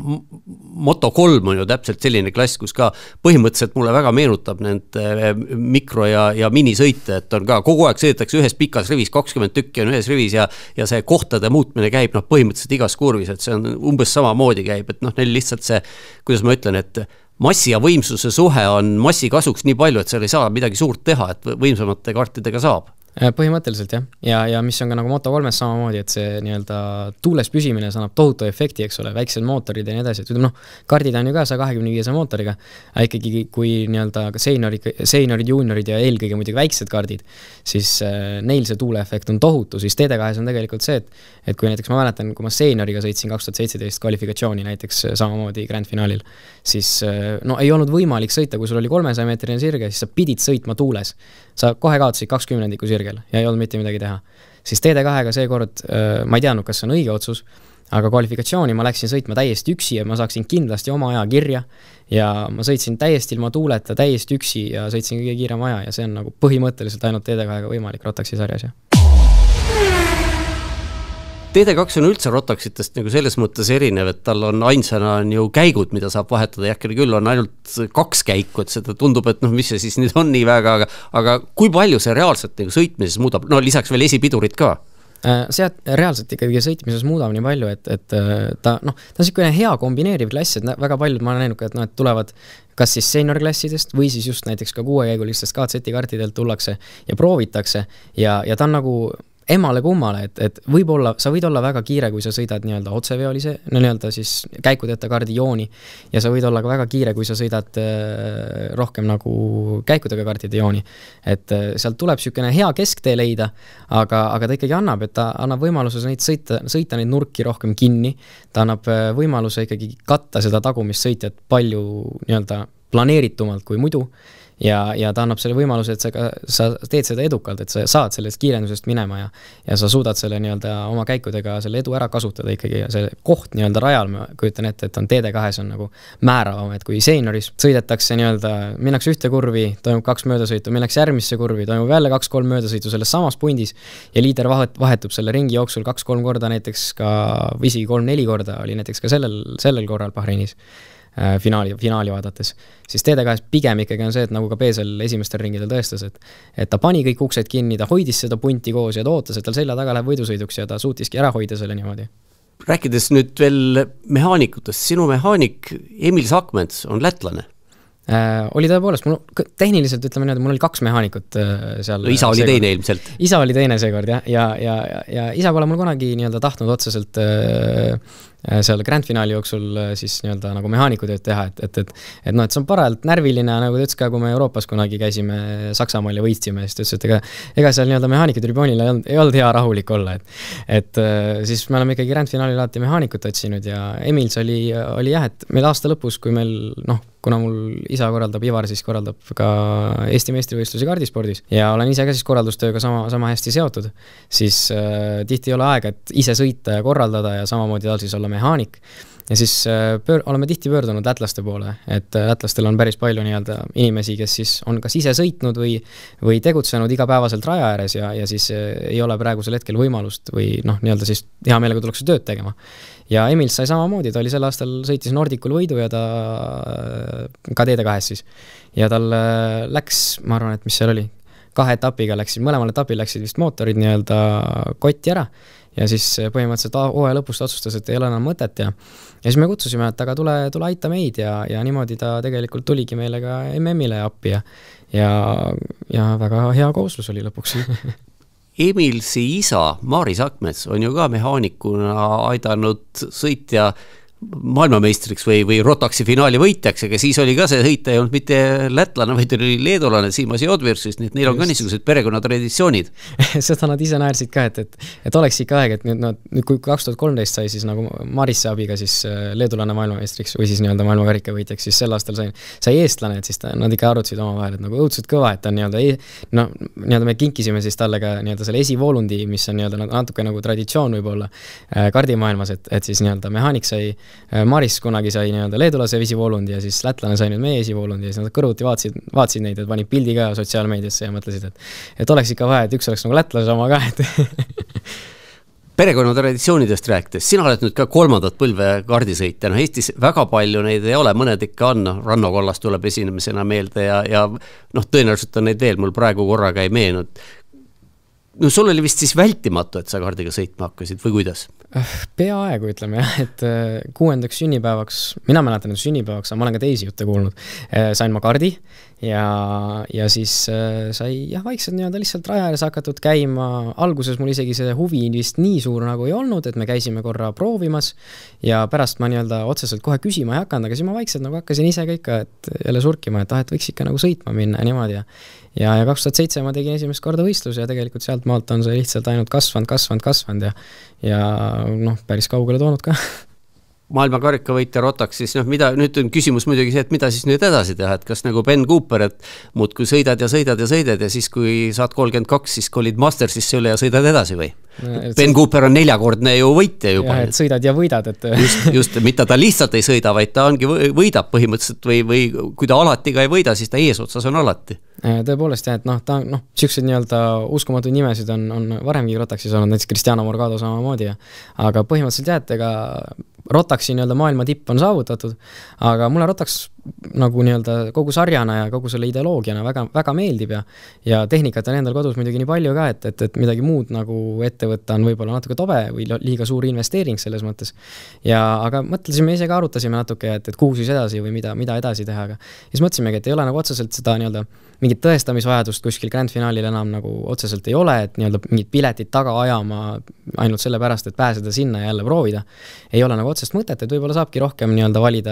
Moto kolm on ju täpselt selline klass, kus ka põhimõtteliselt mulle väga meenutab need mikro- ja, ja minisõite, et on ka kogu aeg sõidetakse ühes pikas rivis, kakskümmend tükki on ühes rivis ja, ja see kohtade muutmine käib noh, põhimõtteliselt igas kurvis, et see on umbes samamoodi käib, et noh, neil lihtsalt see, kuidas ma ütlen, et massi ja võimsuse suhe on massi kasuks nii palju, et seal ei saa midagi suurt teha, et võimsamate kartidega saab. Põhimõtteliselt jah, ja, ja mis on ka nagu Moto kolmes samamoodi, et see nii-öelda tuules püsimine saab tohutu efekti, eks ole, väiksed mootorid ja nii edasi, et ütleme noh, kardid on ju ka sada kakskümmend viis mootoriga, aga ikkagi kui nii-öelda seeniorid, seeniorid, juuniorid ja eelkõige muidugi väiksed kardid, siis äh, neil see tuuleefekt on tohutu, siis T D kahes on tegelikult see, et, et kui näiteks ma mäletan, kui ma seenioriga sõitsin kaks tuhat seitseteist kvalifikatsiooni näiteks samamoodi Grand Finaalil, siis äh, no ei olnud võimalik sõita, kui sul oli kolmesaja meetrine sirge, siis sa pidid sõitma tuules. Sa kohe kaotasid kakskümnendiku sirgel ja ei olnud mitte midagi teha. Siis T D kahega seekord, ma ei teadnud, kas see on õige otsus, aga kvalifikatsiooni ma läksin sõitma täiesti üksi ja ma saaksin kindlasti oma aja kirja ja ma sõitsin täiesti ilma tuuleta, täiesti üksi ja sõitsin kõige kiirema aja ja see on nagu põhimõtteliselt ainult T D kahega võimalik Rotaxi sarjas. Ja. T D kaks on üldse Rotaxitest nagu selles mõttes erinev, et tal on ainsana on ju käigud, mida saab vahetada, jahkeli küll on ainult kaks käiku, et seda tundub, et noh, mis see siis nüüd on nii väga, aga, aga kui palju see reaalselt nagu sõitmises muudab, no lisaks veel esipidurid ka? See reaalselt ikkagi sõitmises muudab nii palju, et, et ta, noh, ta on selline hea kombineeriv klass, et väga paljud ma olen näinud, et, no, et tulevad kas siis seniorklassidest või siis just näiteks ka kuuekäigulistest K Z kartidelt tullakse ja proovitakse ja, ja ta on nagu emale kummale, et, et võib-olla, sa võid olla väga kiire, kui sa sõidad nii-öelda otseveolise, no nii-öelda siis käikudeta kardijooni ja sa võid olla ka väga kiire, kui sa sõidad äh, rohkem nagu käikudega kardide jooni. Et äh, sealt tuleb sükene hea kesktee leida, aga, aga ta ikkagi annab, et ta annab võimaluse neid sõita, sõita neid nurki rohkem kinni, ta annab äh, võimaluse ikkagi katta seda tagumist sõitjat palju nii-öelda planeeritumalt kui muidu. Ja, ja ta annab selle võimaluse, et sa, sa teed seda edukalt, et sa saad sellest kiirendusest minema ja, ja sa suudad selle nii-öelda oma käikudega selle edu ära kasutada ikkagi ja see koht nii-öelda rajal, ma kujutan ette, et on T D kahes on nagu määravam, et kui seenioris sõidetakse nii-öelda, minnakse ühte kurvi, toimub kaks möödasõitu, minnakse järgmisse kurvi, toimub jälle kaks-kolm möödasõitu selles samas pundis ja liider vahetub selle ringi jooksul kaks-kolm korda näiteks ka, või isegi kolm-neli korda oli näiteks ka sellel, sellel korral Bahreinis. Finaali, finaali vaadates, siis T D kahes pigem ikkagi on see, et nagu ka Peesel esimestel ringidel tõestas, et, et ta pani kõik uksed kinni, ta hoidis seda punti koos ja ta ootas, et tal selja taga läheb võidusõiduks ja ta suutiski ära hoida selle niimoodi. Rääkides nüüd veel mehaanikutest, sinu mehaanik Emil Sakmets on lätlane. Äh, oli tõepoolest, mul tehniliselt ütleme nii, et mul oli kaks mehaanikut äh, seal. No isa oli seekord. Teine ilmselt. Isa oli teine seekord, jah, ja, ja, ja, ja isa pole mul kunagi nii-öelda tahtnud otseselt äh, seal Grand Finaali jooksul siis nii-öelda nagu mehaanikutööd teha, et, et, et, et noh, et see on parajalt närviline, nagu ta ütles ka, kui me Euroopas kunagi käisime Saksamaal ja võitsime, siis ta ütles, et ega, ega seal nii-öelda mehaanikutriboonil ei olnud, ei olnud hea rahulik olla, et, et siis me oleme ikkagi Grand Finaalil alati mehaanikut otsinud ja Emils oli, oli jah, et meil aasta lõpus, kui meil, noh, kuna mul isa korraldab, Ivar siis korraldab ka Eesti meistrivõistlusi kardispordis ja olen ise ka siis korraldustööga sama, sama hästi seotud, siis äh, tihti ei ole aega, et ise sõita ja korraldada ja samamoodi tal siis olla mehaanik. Ja siis pöör, oleme tihti pöördunud lätlaste poole, et lätlastel on päris palju nii-öelda inimesi, kes siis on kas ise sõitnud või, või tegutsenud igapäevaselt raja ääres ja, ja siis ei ole praegusel hetkel võimalust või noh, nii-öelda siis hea meelega tuleks tööd tegema. Ja Emil sai samamoodi, ta oli sel aastal sõitis Nordicul võidu ja ta ka T D kahes siis. Ja tal läks, ma arvan, et mis seal oli, kahe etapiga läksid, mõlemal etapil läksid vist mootorid nii-öelda kotti ära ja siis põhimõtteliselt hooaja lõpust otsustas, et ei ole enam mõtet ja ja siis me kutsusime, et aga tule, tule aita meid ja, ja niimoodi ta tegelikult tuligi meile ka M M-ile appi ja, ja, ja väga hea kooslus oli lõpuks. Emilsi isa, Maris Akmets, on ju ka mehaanikuna aidanud sõitja maailmameistriks või, või Rotaxi finaali võitjaks, aga siis oli ka see sõita ei olnud mitte lätlane, vaid oli leedulane Siimas Jodvirsist, nii et neil on Just. ka niisugused perekonnatraditsioonid. Seda nad ise naersid ka, et, et, et oleks ikka aeg, et nüüd, no, nüüd kui kaks tuhat kolmteist sai siis nagu Marisse abiga siis leedulane maailmameistriks või siis nii-öelda maailmakarika võitjaks, siis sel aastal sai, sai eestlane, et siis ta, nad ikka arutasid oma vahel, et nagu õudselt kõva, et ta nii-öelda no, nii-öelda me kinkisime siis talle ka nii-öelda selle esivoolundi, mis on nii-öelda natuke nagu traditsioon võib-olla kardimaailmas, et, et siis nii-öelda mehaanik sai Maris kunagi sai nii-öelda leedulase esivoolundi ja siis lätlane sai nüüd meie esivoolundi ja siis nad kõrvuti vaatsid, vaatsid neid, et panid pildi ka sotsiaalmeediasse ja mõtlesid, et, et oleks ikka vaja, et üks oleks nagu lätlase oma ka, et perekonnatraditsioonidest rääkides, sina oled nüüd ka kolmandat põlve kardisõitja, no Eestis väga palju neid ei ole, mõned ikka on, Ranno Kollas tuleb esinemisena meelde ja, ja noh, tõenäoliselt on neid veel, mul praegu korraga ei meenud. No sul oli vist siis vältimatu, et sa kardiga sõitma hakkasid või kuidas? Peaaegu ütleme jah, et kuuendaks sünnipäevaks, mina mäletan, et sünnipäevaks, ma olen ka teisi jutte kuulnud, sain ma kardi ja, ja siis sai jah, vaikselt nii-öelda lihtsalt raja ääres hakatud käima, alguses mul isegi see huvi vist nii suur nagu ei olnud, et me käisime korra proovimas ja pärast ma nii-öelda otseselt kohe küsima ei hakanud, aga siis ma vaikselt nagu hakkasin ise ka ikka, et jälle surkima, et ah, et võiks ikka nagu sõitma minna ja niimoodi ja ja, ja kaks tuhat seitse ma tegin esimest korda võistluse ja tegelikult sealt maalt on see lihtsalt ainult kasvanud, kasvanud, kasvanud ja ja noh, päris kaugele toonud ka. Maailmakarikavõitja Rotaxis, noh mida, nüüd on küsimus muidugi see, et mida siis nüüd edasi teha, et kas nagu Ben Cooper, et muud kui sõidad ja sõidad ja sõidad ja siis kui saad kolmkümmend kaks, siis kolid Mastersisse üle ja sõidad edasi või? No, Ben see... Cooper on neljakordne ju võitja juba. Ja, et sõidad ja võidad, et... Just, just, mitte ta lihtsalt ei sõida, vaid ta ongi võidab põhimõtteliselt või, või kui ta alati ka ei võida, siis ta eesotsas on alati. Tõepoolest jah, et noh, ta noh, siuksed nii-öelda uskumatuid nimesid on, on varemgi Rotaxis olnud, näiteks Cristiano Morgado samamoodi ja aga põhimõtteliselt jah, et ega Rotaxi nii-öelda maailma tipp on saavutatud, aga mulle Rotax nagu nii-öelda kogu sarjana ja kogu selle ideoloogiana väga, väga meeldib ja ja tehnikat on endal kodus muidugi nii palju ka, et, et, et midagi muud nagu ette võtta on võib-olla natuke tobe või liiga suur investeering selles mõttes. Ja aga mõtlesime ise ka arutasime natuke, et, et kuhu siis edasi või mida, mida edasi teha, aga siis mõtlesimegi, et ei ole nagu otseselt seda nii-öelda mingit tõestamisvajadust kuskil Grand Finaalil enam nagu otseselt ei ole, et nii-öelda mingid piletid taga ajama ainult selle pärast, et pääseda sinna ja jälle proovida. Ei ole nagu otsest mõtet, et võib-olla saabki rohkem nii-öelda valida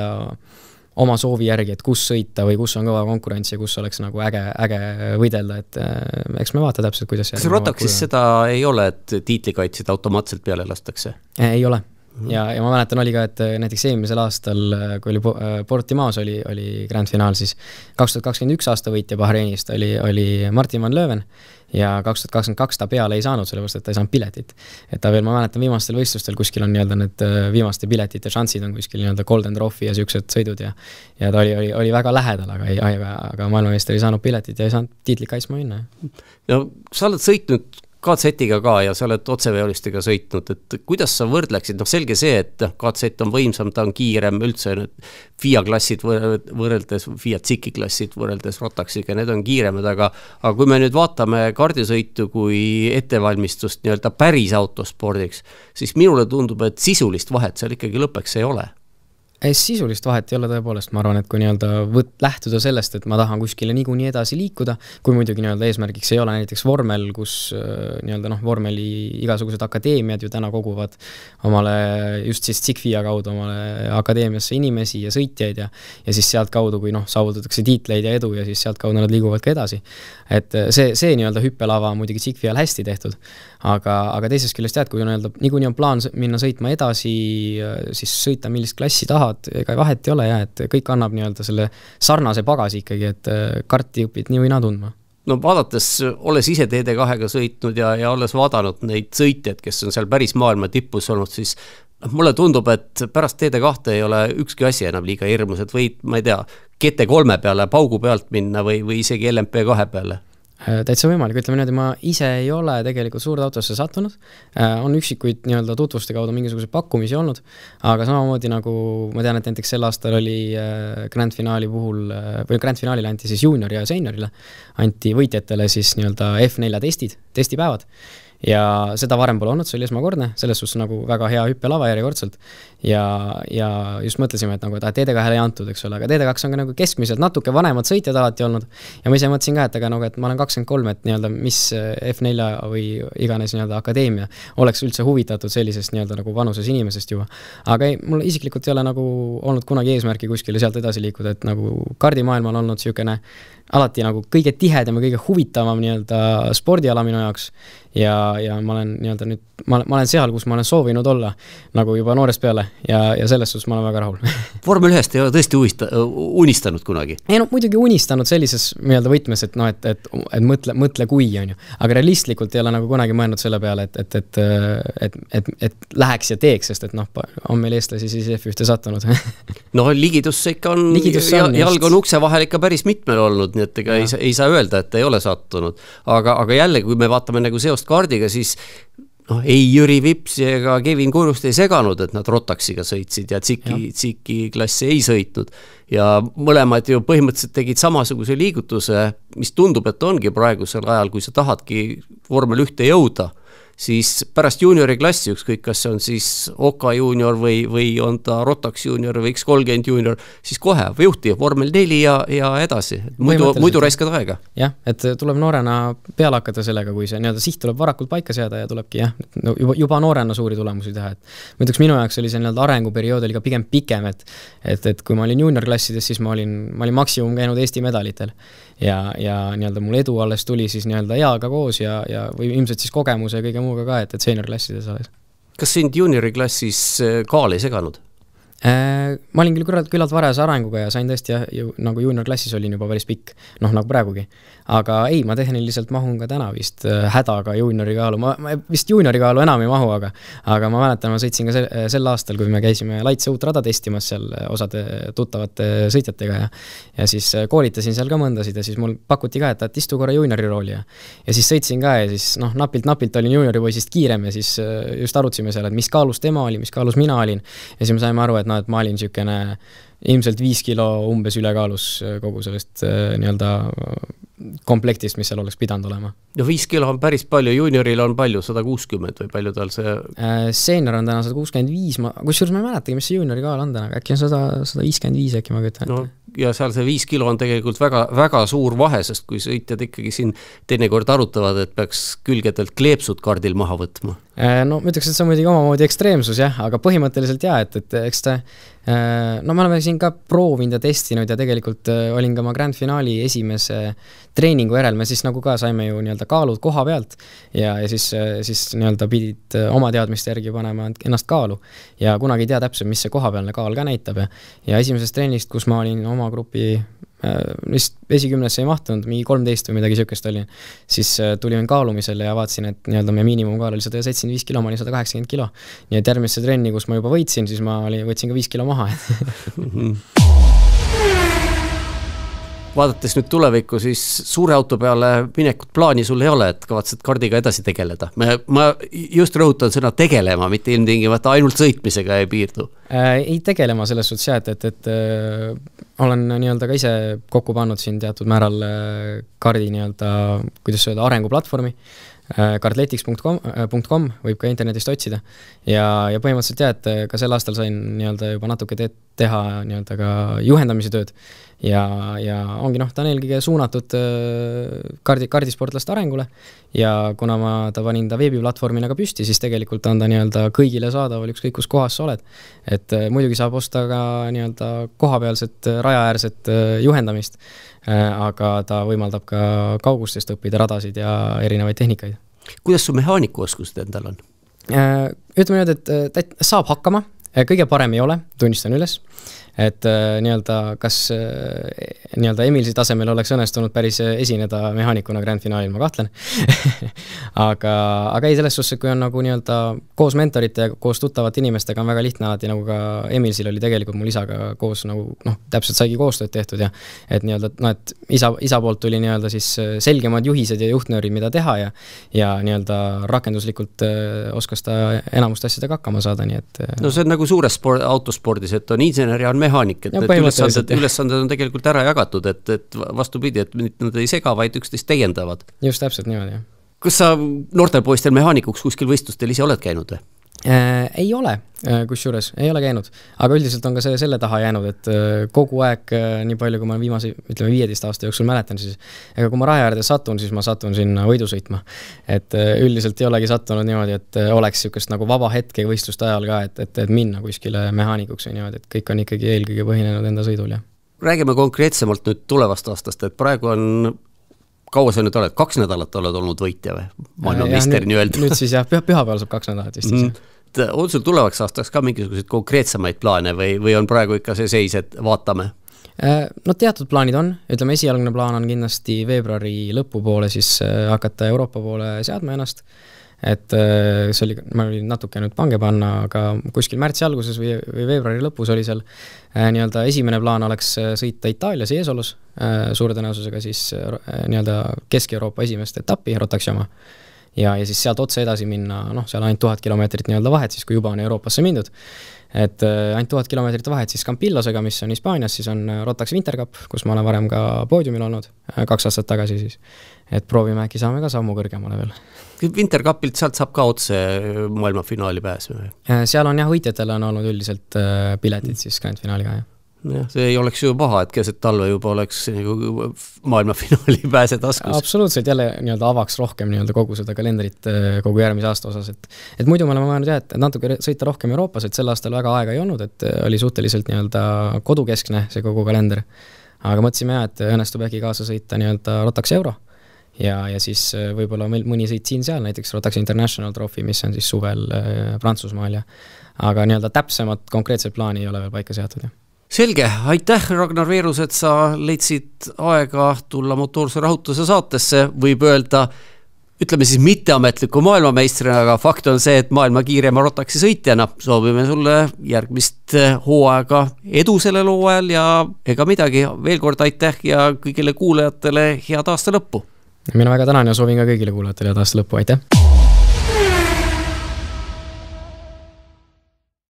oma soovi järgi, et kus sõita või kus on kõva konkurents ja kus oleks nagu äge, äge võidelda, et eks me vaata täpselt, kuidas kas Rotaxis seda ei ole, et tiitlikaitsid automaatselt peale lastakse? Ei ole. Ja, ja ma mäletan oli ka, et näiteks eelmisel aastal, kui oli Portimaos oli, oli Grand Finaal, siis kaks tuhat kakskümmend üks aasta võitja Bahreinist oli, oli Martin Van Löwen ja kaks tuhat kakskümmend kaks ta peale ei saanud, sellepärast, et ta ei saanud piletit. Et ta veel, ma mäletan, viimastel võistlustel kuskil on nii-öelda need viimaste piletite šansid on kuskil nii-öelda Golden Trophy ja siuksed sõidud ja, ja ta oli, oli, oli väga lähedal, aga, ei, aga, aga maailmameister ei saanud piletit ja ei saanud tiitlit kaitsma minna. No sa oled sõitnud K Z-iga ka ja sa oled otseveolistega sõitnud, et kuidas sa võrdleksid, noh selge see, et K Z on võimsam, ta on kiirem üldse, F I A klassid võrreldes, F I A Tsiki klassid võrreldes Rotaxiga, need on kiiremad, aga, aga kui me nüüd vaatame kardisõitu kui ettevalmistust nii-öelda päris autospordiks, siis minule tundub, et sisulist vahet seal ikkagi lõppeks ei ole. Sisulist vahet ei ole tõepoolest, ma arvan, et kui nii-öelda võt, lähtuda sellest, et ma tahan kuskile niikuinii edasi liikuda, kui muidugi nii-öelda eesmärgiks ei ole näiteks vormel, kus nii-öelda noh, vormeli igasugused akadeemiad ju täna koguvad omale just siis Tsikfia kaudu omale akadeemiasse inimesi ja sõitjaid ja, ja siis sealt kaudu, kui noh, saavutatakse tiitleid ja edu ja siis sealt kaudu nad liiguvad ka edasi. Et see, see nii-öelda hüppelava muidugi Tsikfial hästi tehtud, aga, aga teisest küljest tead, kui nii-öelda niikuinii on plaan minna sõitma edasi, siis sõita millist klassi taha, ega vahet ei ole ja, et kõik annab nii-öelda selle sarnase pagasi ikkagi, et karti õpid nii või naa tundma. No vaadates, olles ise T D kahega sõitnud ja, ja olles vaadanud neid sõitjad, kes on seal päris maailma tippus olnud, siis mulle tundub, et pärast T D kahte ei ole ükski asi enam liiga hirmus, et võid, ma ei tea, G T kolme peale paugu pealt minna või, või isegi L M P kahe peale. Täitsa võimalik, ütleme niimoodi, ma ise ei ole tegelikult suurde autosse sattunud, on üksikuid nii-öelda tutvuste kaudu mingisuguse pakkumisi olnud, aga samamoodi nagu ma tean, et näiteks sel aastal oli Grand Finaali puhul, või Grand Finaalile anti siis junior ja seniorile, anti võitjatele siis nii-öelda F nelja testid, testipäevad ja seda varem pole olnud, see oli esmakordne, selles suhtes nagu väga hea hüppelava järjekordselt ja, ja just mõtlesime, et nagu ta T D kahele ei antud, eks ole, aga T D kaks on ka nagu keskmiselt natuke vanemad sõitjad alati olnud ja ma ise mõtlesin ka, et aga nagu, et ma olen kakskümmend kolm, et nii-öelda mis F neli või iganes nii-öelda akadeemia oleks üldse huvitatud sellisest nii-öelda nagu vanuses inimesest juba. Aga ei, mul isiklikult ei ole nagu olnud kunagi eesmärki kuskile sealt edasi liikuda, et nagu kardimaailma on olnud siukene alati nagu kõige tihedam ja kõige huvitavam nii-öelda spordiala minu jaoks ja, ja ma olen nii-öelda nüüd, ma, ma olen seal, kus ma olen soovinud olla nagu juba noorest peale ja, ja selles suhtes ma olen väga rahul. Vormel ühest ei ole tõesti uista, unistanud kunagi? Ei no muidugi unistanud sellises nii-öelda võtmes, et noh, et, et, et mõtle, mõtle kui on ju, aga realistlikult ei ole nagu kunagi mõelnud selle peale, et, et, et, et, et, et läheks ja teeks, sest et noh, on meil eestlasi siis F ühte sattunud. No ligidusse ikka on, ligidusse on jalg on ukse vahel ikka päris mitmel olnud, nii et ega ei, ei saa öelda, et ei ole sattunud. Aga, aga jälle, kui me vaatame nagu seost kaardiga, siis noh, ei Jüri Vips ega Kevin Kurust ei seganud, et nad Rotaxiga sõitsid ja Tsiki, Tsiki klassi ei sõitnud. Ja mõlemad ju põhimõtteliselt tegid samasuguse liigutuse, mis tundub, et ongi praegusel ajal, kui sa tahadki vormel ühte jõuda, siis pärast juniori klassi, ükskõik kas see on siis Oka junior või, või on ta Rotax junior või X kolmkümmend junior, siis kohe võjuhti vormel neli ja, ja edasi. Muidu, muidu raiskad aega. Jah, et tuleb noorena peale hakata sellega, kui see nii-öelda siht tuleb varakult paika seada ja tulebki jah, juba, juba noorena suuri tulemusi teha. Et mõtleks minu jaoks oli see nii-öelda arenguperiood oli ka pigem pikem, et, et, et kui ma olin junior klassides, siis ma olin, ma olin maksimum käinud Eesti medalitel ja, ja nii-öelda mul edu alles tuli siis nii-öelda eaga koos ja, ja või ilmselt siis kogemuse ja kõige muuga ka, et, et senior klassides alles. Kas sind juniori klassis kaal ei seganud? Äh, ma olin küll küllalt, küllalt varase arenguga ja sain tõesti jah, ju, nagu junior klassis olin juba päris pikk, noh nagu praegugi. Aga ei, ma tehniliselt mahun ka täna vist äh, hädaga juniori kaalu, ma, ma vist juniori kaalu enam ei mahu, aga aga ma mäletan, ma sõitsin ka sel, sel aastal, kui me käisime Laitse uut rada testimas seal osade tuttavate sõitjatega ja, ja siis koolitasin seal ka mõndasid ja siis mul pakuti ka, et, et istu korra juniori rooli ja, ja siis sõitsin ka ja siis noh, napilt-napilt olin juniori poisist kiirem ja siis just arutsime seal, et mis kaalus tema oli, mis kaalus mina olin ja siis me saime aru, et no, et ma olin siukene ilmselt viis kilo umbes ülekaalus kogu sellest nii-öelda komplektist, mis seal oleks pidanud olema. No viis kilo on päris palju, junioril on palju, sada kuuskümmend või palju tal see... Senior on täna sada kuuskümmend viis, ma, kusjuures ma ei mäletagi, mis see juniori kaal on täna, äkki on sada viiskümmend viis äkki ma kütan. No, ja seal see viis kilo on tegelikult väga, väga suur vahe, sest kui sõitjad ikkagi siin teinekord arutavad, et peaks külgedelt kleepsud kardil maha võtma. No ma ütleks, et see on muidugi omamoodi ekstreemsus jah, aga põhimõtteliselt jah, et, et eks ta no me oleme siin ka proovinud ja testinud ja tegelikult olin ka ma Grand Finaali esimese treeningu järel, me siis nagu ka saime ju nii-öelda kaalud koha pealt ja, ja siis, siis nii-öelda pidid oma teadmiste järgi panema ennast kaalu ja kunagi ei tea täpselt, mis see kohapealne kaal ka näitab ja, ja esimesest treenist, kus ma olin oma grupi vist esikümnesse ei mahtunud, mingi kolmteist või midagi siukest oli, siis tulin kaalumisele ja vaatasin, et nii-öelda meie miinimumkaal oli sada seitsekümmend viis kilo, ma olin sada kaheksakümmend kilo. Nii et järgmisse trenni, kus ma juba võitsin, siis ma olin, võtsin ka viis kilo maha. Vaadates nüüd tulevikku, siis suure auto peale minekut plaani sul ei ole, et kavatsed kardiga edasi tegeleda. Ma, ma just rõhutan sõna tegelema, mitte ilmtingimata ainult sõitmisega ei piirdu. Äh, ei tegelema selles suhtes jah, et, et, et äh, olen nii-öelda ka ise kokku pannud siin teatud määral äh, kardi nii-öelda, kuidas öelda, arenguplatvormi. Cardletics punkt com võib ka internetist otsida ja, ja põhimõtteliselt jah, et ka sel aastal sain nii-öelda juba natuke te teha nii-öelda ka juhendamise tööd ja, ja ongi noh, ta on eelkõige suunatud kardi, kardisportlaste arengule ja kuna ma ta panin ta veebiplatvormina ka püsti, siis tegelikult on ta nii-öelda kõigile saadaval ükskõik kus kohas sa oled, et muidugi saab osta ka nii-öelda kohapealset rajaäärset juhendamist, aga ta võimaldab ka kaugustest õppida radasid ja erinevaid tehnikaid. Kuidas su mehaanikuoskused endal on? Ütleme nüüd, et, et saab hakkama, kõige parem ei ole, tunnistan üles, et nii-öelda kas nii-öelda Emilsi tasemel oleks õnnestunud päris esineda mehaanikuna Grand Finaalil, ma kahtlen. aga, aga ei selles suhtes, kui on nagu nii-öelda koos mentorite ja koos tuttavate inimestega on väga lihtne alati, nagu ka Emilsil oli tegelikult mul isaga koos nagu, noh, täpselt saigi koostööd tehtud ja et nii-öelda, no, et isa, isa poolt tuli nii-öelda siis selgemad juhised ja juhtnöörid, mida teha ja, ja nii-öelda rakenduslikult oskas ta enamust asjadega hakkama saada, nii et... No see on nagu suures sport, autospordis, et on insener ja on mehaanik, et, et ülesanded, ülesanded on tegelikult ära jagatud, et, et vastupidi, et nad ei sega, vaid üksteist täiendavad. Just täpselt niimoodi, jah. kas sa noortel poistel mehaanikuks kuskil võistlustel ise oled käinud või? Äh, ei ole, kus juures, ei ole käinud, aga üldiselt on ka see selle taha jäänud, et kogu aeg, nii palju kui ma viimase, ütleme viieteist aasta jooksul mäletan, siis ega kui ma raja äärde satun, siis ma satun sinna võidu sõitma. Et üldiselt ei olegi sattunud niimoodi, et oleks sükest nagu vaba hetke võistluste ajal ka, et, et, et minna kuskile mehaanikuks või niimoodi, et kõik on ikkagi eelkõige põhinenud enda sõidul. Ja. Räägime konkreetsemalt nüüd tulevast aastast, et praegu on kaua sa nüüd oled? Kaks nädalat oled olnud võitja või? Maailmameister nii öelda. Nüüd siis jah, pühapäeval saab kaks nädalat vist. Mm. On sul tulevaks aastaks ka mingisuguseid konkreetsemaid plaane või, või on praegu ikka see seis, et vaatame? No teatud plaanid on, ütleme esialgne plaan on kindlasti veebruari lõpu poole siis hakata Euroopa poole seadma ennast, et see oli, ma olin natuke nüüd pange panna, aga kuskil märtsi alguses või, või veebruari lõpus oli seal nii-öelda esimene plaan oleks sõita Itaalias Eesolus, suure tõenäosusega siis nii-öelda Kesk-Euroopa esimest etappi Rotaxi oma ja, ja siis sealt otse edasi minna, noh, seal ainult tuhat kilomeetrit nii-öelda vahet, siis kui juba on Euroopasse mindud, et ainult tuhat kilomeetrit vahet siis Campillosega, mis on Hispaanias, siis on Rotax Winter Cup, kus ma olen varem ka poodiumil olnud, kaks aastat tagasi siis, et proovime äkki saame ka sammu kõrgemale veel. Winter Cupilt sealt saab ka otse maailmafinaali pääs või? Seal on jah, võitjatele on olnud üldiselt piletid siis Grand Finaaliga, jah. Ja, see ei oleks ju paha, et keset talve juba oleks nagu maailmafinaali pääse taskus. Absoluutselt, jälle nii-öelda avaks rohkem nii-öelda kogu seda kalendrit kogu järgmise aasta osas, et, et muidu me oleme mõelnud jah, et natuke sõita rohkem Euroopas, et sel aastal väga aega ei olnud, et oli suhteliselt nii-öelda kodukeskne see kogu kalender, aga mõtlesime jah, et õnnestub äkki kaasa sõita nii-öelda Rotax Euro ja, ja siis võib-olla meil mõni sõit siin-seal, näiteks Rotax International Trophy, mis on siis suvel Prantsusmaal ja aga nii-öelda täpsemat konkreetset plaani ei ole veel paika seatud, jah. Selge, aitäh Ragnar Veerus, et sa leidsid aega tulla motoorse rahutuse saatesse, võib öelda, ütleme siis mitteametliku maailmameistrina, aga fakt on see, et maailma kiirema Rotaxi sõitjana soovime sulle järgmist hooaega edu sellel hooajal ja ega midagi, veel kord aitäh ja kõigile kuulajatele head aasta lõppu. Mina väga tänan ja soovin ka kõigile kuulajatele head aasta lõppu, aitäh!